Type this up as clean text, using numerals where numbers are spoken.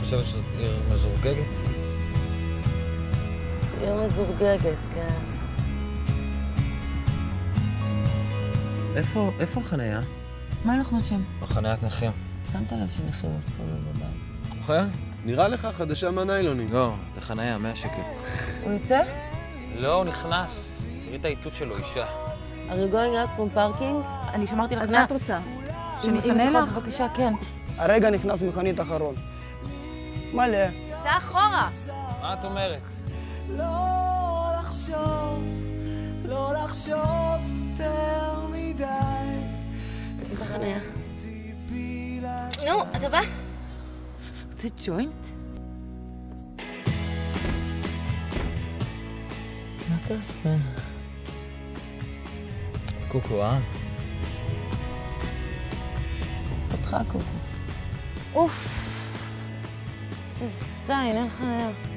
חושבת שזאת עיר מזורגגת? עיר מזורגגת, כן. איפה החניה? מה אנחנו שם? החניית נכים. שמת לב שנכים אף פעם לא בבית. מוכר? נראה לך חדשה מהניילונים. לא, את החניה, 100 שקל. הוא יוצא? לא, הוא נכנס. תראי את האיתות שלו, אישה. Are you going out from parking? אני שמרתי לך. אז מה את רוצה? שנפנה לך? בבקשה, כן. הרגע נכנס מכונית אחרון. מלא. סע אחורה! מה את אומרת? לא לחשוב יותר מדי. איזה חניה? נו, אתה בא? רוצה ג'וינט? מה אתה עושה? את קוקו, אותך קוקו. אוף! איזה זין, אין חניה.